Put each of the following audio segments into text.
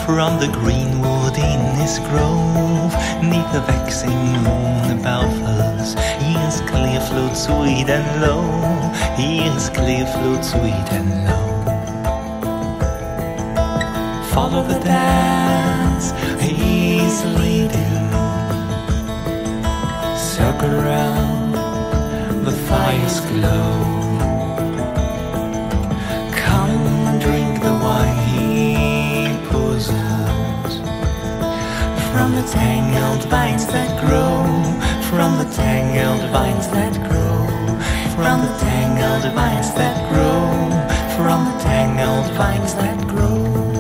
from the greenwood in his grove, 'neath the vexing moon above us, he is clear flowed sweet and low, he is clear flowed sweet and low. Follow the dance he's leading, circle round the fire's glow. Come drink the wine he pours out, from the tangled vines that grow, from the tangled vines that grow, from the tangled vines that grow, from the tangled vines that grow.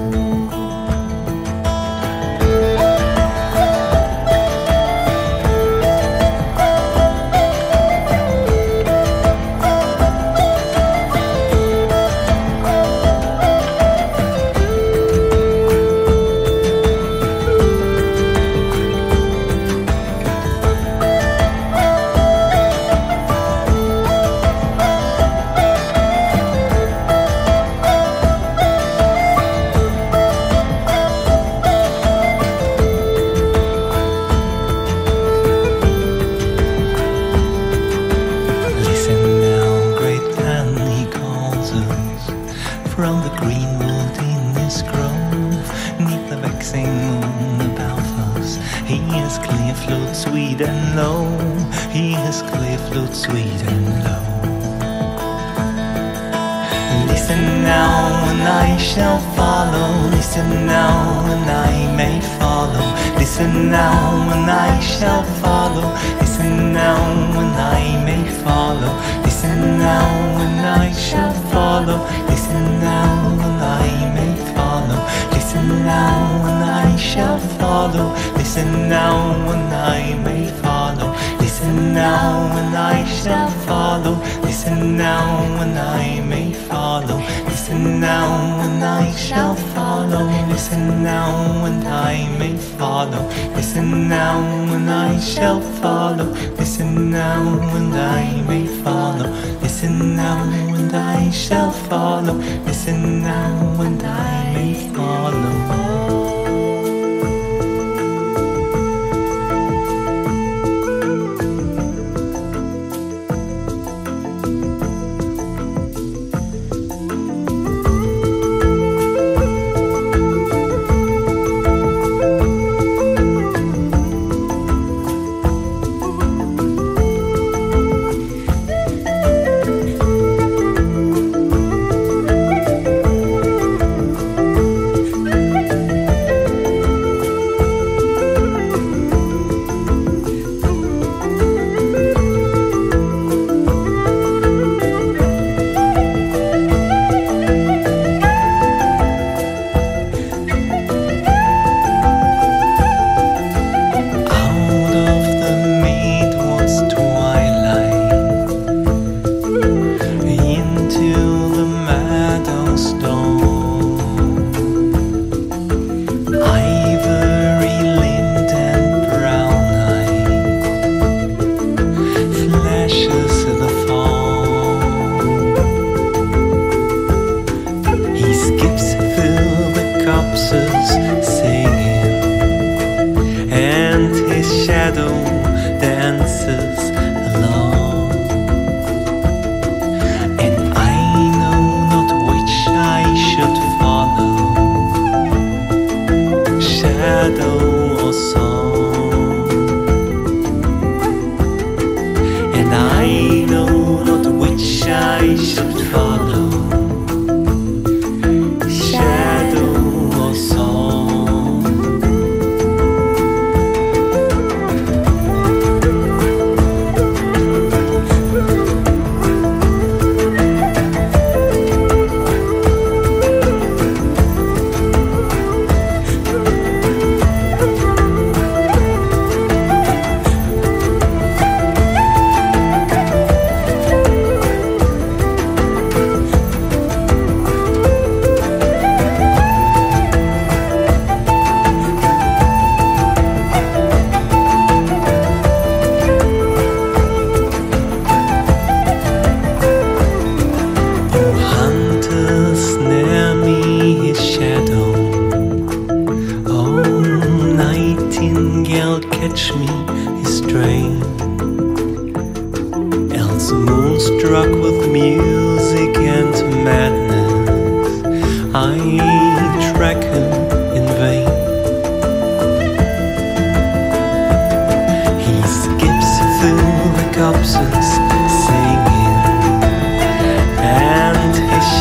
From the greenwood in his grove, 'neath the vexing moon above us, he is clear flowed sweet and low, he is clear flowed sweet and low. Listen now and I shall follow, listen now and I may follow, listen now and I shall follow, listen now and I may follow, listen now and I shall follow, listen now and I may follow, listen now and I shall follow, listen now and I may follow, listen now and I shall follow, listen now and I may follow, listen now and I shall follow, listen now and I may follow, listen now and I shall follow, listen now and I may follow, listen now and I shall follow, listen now and I may follow. Singing, and his shadow dances along, and I know not which I should follow, shadow or song, and I know not which I should follow, shadow or song.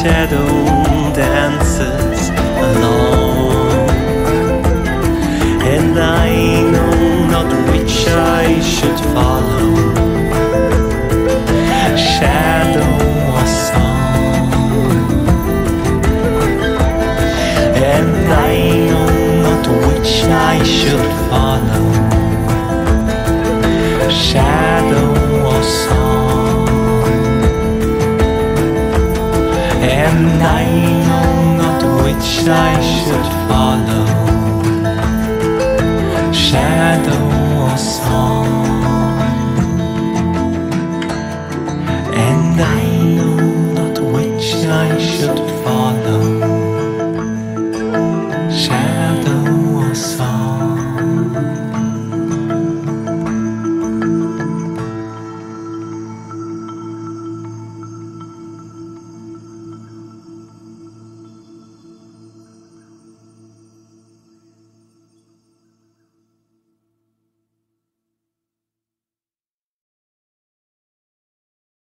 shadow dances along, and I know not which I should follow, shadow or song. And I know not which I should follow, shadow or song. And I know not which I should follow, shadow